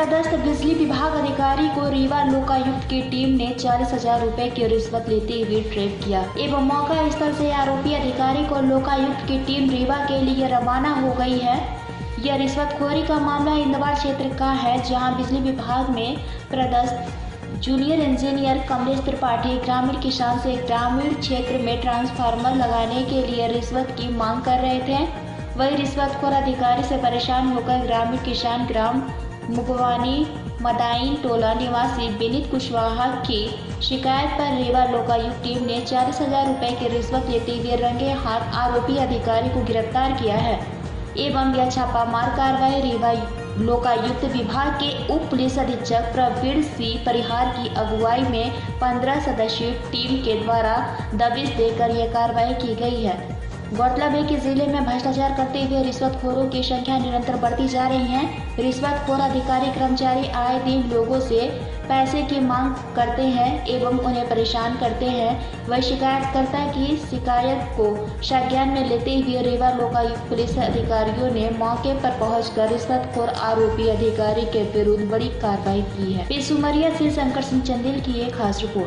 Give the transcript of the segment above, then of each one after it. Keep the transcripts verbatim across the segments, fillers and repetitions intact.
अपराधस्थ बिजली विभाग अधिकारी को रीवा लोकायुक्त की टीम ने चालीस हजार रूपए की रिश्वत लेते हुए ट्रैप किया एवं मौका स्थल से आरोपी अधिकारी को लोकायुक्त की टीम रीवा के लिए रवाना हो गई है। यह रिश्वतखोरी का मामला इंदवार क्षेत्र का है, जहां बिजली विभाग में पदस्थ जूनियर इंजीनियर कमलेश त्रिपाठी ग्रामीण किसान से ग्रामीण क्षेत्र में ट्रांसफार्मर लगाने के लिए रिश्वत की मांग कर रहे थे। वही रिश्वतखोर अधिकारी से परेशान होकर ग्रामीण किसान ग्राम मुगवानी मदाइन टोला निवासी विनीत कुशवाहा की शिकायत पर रीवा लोकायुक्त टीम ने चालीस हजार रूपए की रिश्वत लेते हुए रंगे हाथ आरोपी अधिकारी को गिरफ्तार किया है एवं यह छापामार कार्रवाई रीवा लोकायुक्त विभाग के उप पुलिस अधीक्षक प्रवीण सिंह परिहार की अगुवाई में पंद्रह सदस्यीय टीम के द्वारा दबिश देकर यह कार्रवाई की गई है। गौरतलब है कि जिले में भ्रष्टाचार करते हुए रिश्वतखोरों की संख्या निरंतर बढ़ती जा रही है। रिश्वतखोर अधिकारी कर्मचारी आए दिन लोगों से पैसे की मांग करते हैं एवं उन्हें परेशान करते हैं। वही शिकायतकर्ता की शिकायत को संज्ञान में लेते हुए रीवा लोकायुक्त पुलिस अधिकारियों ने मौके पर पहुंचकर रिश्वतखोर आरोपी अधिकारी के विरुद्ध बड़ी कार्रवाई की है। पेशुमरिया से शंकर सिंह चंदेल की एक खास रिपोर्ट।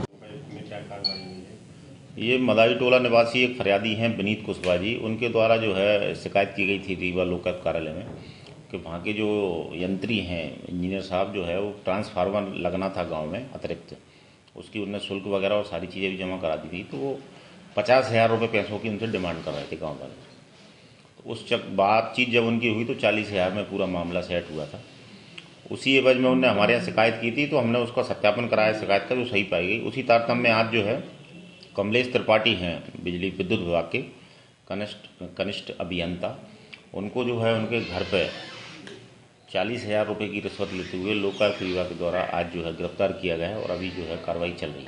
ये मदाई टोला निवासी एक फरियादी हैं विनीत कुशवाहा जी, उनके द्वारा जो है शिकायत की गई थी रीवा लोकायुक्त कार्यालय में कि वहाँ के जो यंत्री हैं इंजीनियर साहब जो है वो ट्रांसफार्मर लगना था गांव में अतिरिक्त, उसकी उन्होंने शुल्क वगैरह और सारी चीज़ें भी जमा करा दी थी, तो वो पचास हज़ार रुपये पैसों की उनसे डिमांड कर रहे थे गाँव वाले। तो उस चक बातचीत जब उनकी हुई तो चालीस हज़ार में पूरा मामला सेट हुआ था। उसी एवज में उन्होंने हमारे यहाँ शिकायत की थी, तो हमने उसका सत्यापन कराया शिकायत का, जो सही पाई गई। उसी तारतम्य में आज जो है कमलेश त्रिपाठी हैं बिजली विद्युत विभाग के कनिष्ठ कनिष्ठ अभियंता, उनको जो है उनके घर पे चालीस हजार रुपये की रिश्वत लेते हुए लोकायुक्त विभाग के द्वारा आज जो है गिरफ्तार किया गया है और अभी जो है कार्रवाई चल रही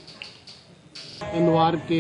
है। इंदवार के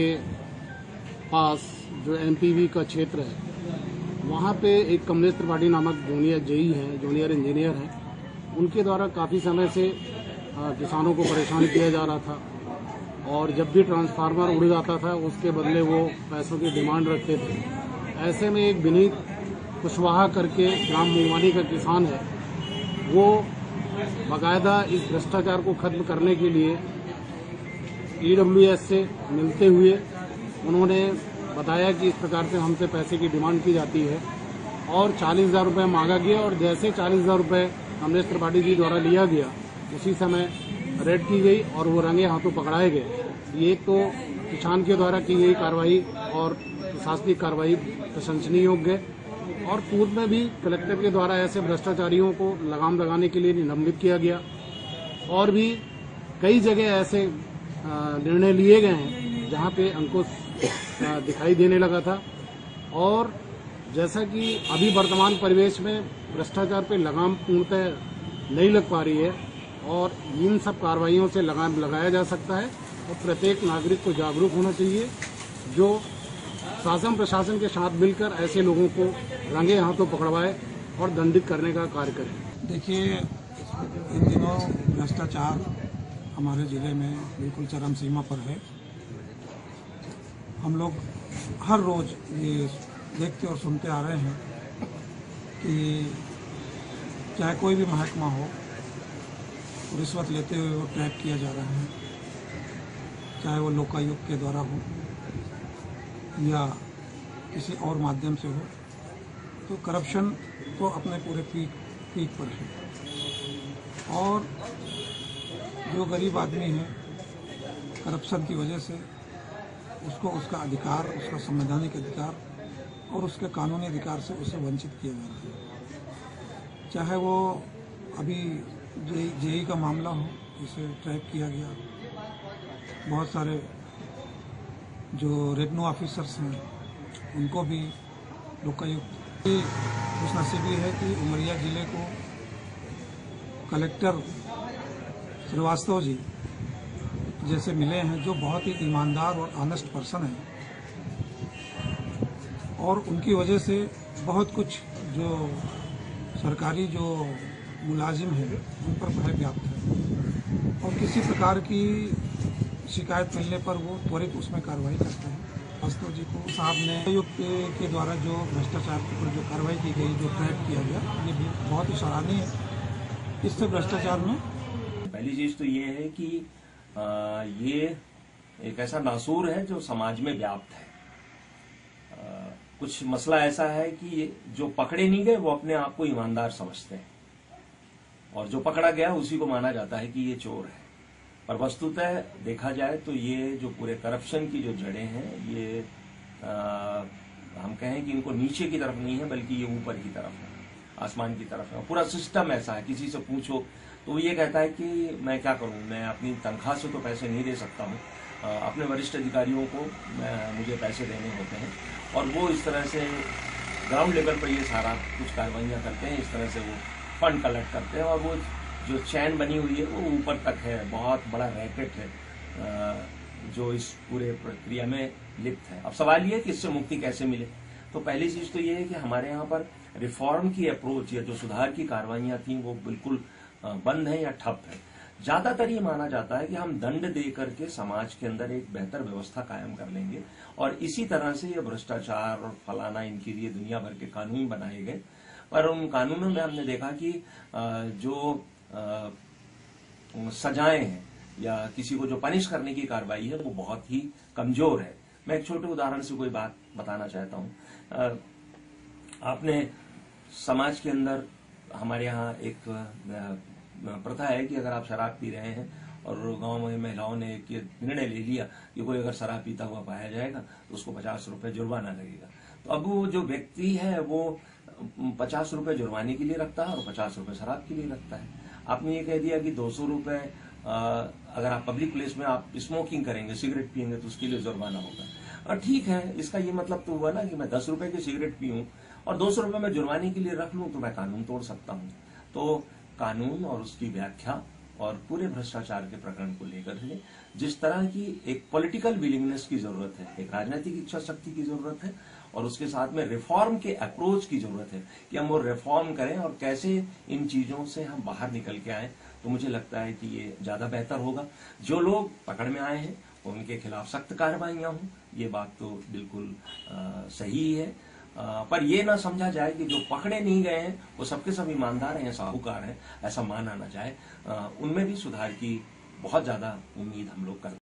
पास जो एमपीवी का क्षेत्र है, वहाँ पे एक कमलेश त्रिपाठी नामक जूनियर जेई हैं, जूनियर इंजीनियर हैं, उनके द्वारा काफ़ी समय से किसानों को परेशान किया जा रहा था और जब भी ट्रांसफार्मर उड़ जाता था उसके बदले वो पैसों की डिमांड रखते थे। ऐसे में एक विनीत कुशवाहा करके ग्राम मुगवानी का किसान है, वो बाकायदा इस भ्रष्टाचार को खत्म करने के लिए ईडब्ल्यूएस से मिलते हुए उन्होंने बताया कि इस प्रकार से हमसे पैसे की डिमांड की जाती है और चालीस हजार रुपये मांगा गया और जैसे चालीस हजार रुपये कमलेश त्रिपाठी जी द्वारा लिया गया उसी समय रेड की गई और वो रंगे हाथों पकड़ाए गए। ये तो किसान के द्वारा की गई कार्रवाई और प्रशासनिक कार्रवाई प्रशंसनीय योग्य है और पूर्व में भी कलेक्टर के द्वारा ऐसे भ्रष्टाचारियों को लगाम लगाने के लिए निलंबित किया गया और भी कई जगह ऐसे निर्णय लिए गए हैं जहां पे अंकुश दिखाई देने लगा था। और जैसा कि अभी वर्तमान परिवेश में भ्रष्टाचार पे लगाम पूर्णतः नहीं लग पा रही है और इन सब कार्रवाइयों से लगाम लगाया जा सकता है और प्रत्येक नागरिक को जागरूक होना चाहिए जो शासन प्रशासन के साथ मिलकर ऐसे लोगों को रंगे हाथों पकड़वाए और दंडित करने का कार्य करें। देखिए, इन दिनों भ्रष्टाचार हमारे जिले में बिल्कुल चरम सीमा पर है। हम लोग हर रोज ये देखते और सुनते आ रहे हैं कि चाहे कोई भी महकमा हो, रिश्वत लेते हुए वो ट्रैप किया जा रहा है, चाहे वो लोकायुक्त के द्वारा हो या किसी और माध्यम से हो। तो करप्शन तो अपने पूरे पीक पीक पर है और जो गरीब आदमी है करप्शन की वजह से उसको उसका अधिकार, उसका संवैधानिक अधिकार और उसके कानूनी अधिकार से उसे वंचित किया जा रहा है। चाहे वो अभी जे जेई का मामला हो, इसे ट्रैप किया गया, बहुत सारे जो रेवेन्यू ऑफिसर्स हैं उनको भी लोकायुक्त खुशनसीबी है कि उमरिया जिले को कलेक्टर श्रीवास्तव जी जैसे मिले हैं जो बहुत ही ईमानदार और ऑनेस्ट पर्सन हैं और उनकी वजह से बहुत कुछ जो सरकारी जो मुलाजिम है उन पर भय व्याप्त है और किसी प्रकार की शिकायत मिलने पर वो त्वरित उसमें कार्रवाई करता है। वास्तव जी को साहब ने आयुक्त के द्वारा जो भ्रष्टाचार के ऊपर जो कार्रवाई की गई, जो ट्रैप किया गया, ये भी बहुत ही सराहनीय है इससे भ्रष्टाचार में पहली चीज तो ये है कि आ, ये एक ऐसा नासूर है जो समाज में व्याप्त है। आ, कुछ मसला ऐसा है कि जो पकड़े नहीं गए वो अपने आप को ईमानदार समझते हैं और जो पकड़ा गया उसी को माना जाता है कि ये चोर है। पर वस्तुतः देखा जाए तो ये जो पूरे करप्शन की जो जड़ें हैं ये आ, हम कहें कि इनको नीचे की तरफ नहीं है बल्कि ये ऊपर की तरफ है, आसमान की तरफ है। पूरा सिस्टम ऐसा है, किसी से पूछो तो वो ये कहता है कि मैं क्या करूं, मैं अपनी तनख्वाह से तो पैसे नहीं दे सकता हूं, अपने वरिष्ठ अधिकारियों को मैं मुझे पैसे देने होते हैं और वो इस तरह से ग्राउंड लेवल पर ये सारा कुछ कार्रवाइयाँ करते हैं। इस तरह से वो फंड कलेक्ट करते हैं और वो जो चैन बनी हुई है वो ऊपर तक है, बहुत बड़ा रैकेट है जो इस पूरे प्रक्रिया में लिप्त है। अब सवाल ये है कि इससे मुक्ति कैसे मिले। तो पहली चीज तो ये है कि हमारे यहाँ पर रिफॉर्म की अप्रोच या जो सुधार की कार्रवाइयाँ थी वो बिल्कुल बंद है या ठप है। ज्यादातर ये माना जाता है कि हम दंड दे करके समाज के अंदर एक बेहतर व्यवस्था कायम कर लेंगे और इसी तरह से ये भ्रष्टाचार और फलाना इनके लिए दुनिया भर के कानून बनाए गए। पर उन कानूनों में हमने देखा कि जो सजाएं हैं या किसी को जो पनिश करने की कार्रवाई है वो बहुत ही कमजोर है। मैं एक छोटे उदाहरण से कोई बात बताना चाहता हूं। आपने समाज के अंदर हमारे यहाँ एक प्रथा है कि अगर आप शराब पी रहे हैं और गांव में महिलाओं ने एक निर्णय ले लिया कि कोई अगर शराब पीता हुआ पाया जाएगा तो उसको पचास रुपए जुर्माना लगेगा। तो अब वो जो व्यक्ति है वो पचास रुपए जुर्माने के लिए रखता है और पचास रुपए शराब के लिए रखता है। आपने ये कह दिया कि दो सौ रुपए अगर आप पब्लिक प्लेस में आप स्मोकिंग करेंगे, सिगरेट पियेंगे तो उसके लिए जुर्माना होगा। और ठीक है, इसका ये मतलब तो हुआ ना कि मैं दस रुपए की सिगरेट पीऊं और दो सौ रुपए मैं जुर्माने के लिए रख लूं तो मैं कानून तोड़ सकता हूं। तो कानून और उसकी व्याख्या और पूरे भ्रष्टाचार के प्रकरण को लेकर के जिस तरह की एक पॉलिटिकल विलिंगनेस की जरूरत है, एक राजनीतिक इच्छा शक्ति की जरूरत है और उसके साथ में रिफॉर्म के अप्रोच की जरूरत है कि हम वो रिफॉर्म करें और कैसे इन चीजों से हम बाहर निकल के आए, तो मुझे लगता है कि ये ज्यादा बेहतर होगा। जो लोग पकड़ में आए हैं उनके खिलाफ सख्त कार्रवाइयां हों, ये बात तो बिल्कुल आ, सही है। आ, पर ये ना समझा जाए कि जो पकड़े नहीं गए हैं वो सबके सब ईमानदार हैं, साहूकार हैं, ऐसा माना ना जाए। उनमें भी सुधार की बहुत ज्यादा उम्मीद हम लोग करते हैं।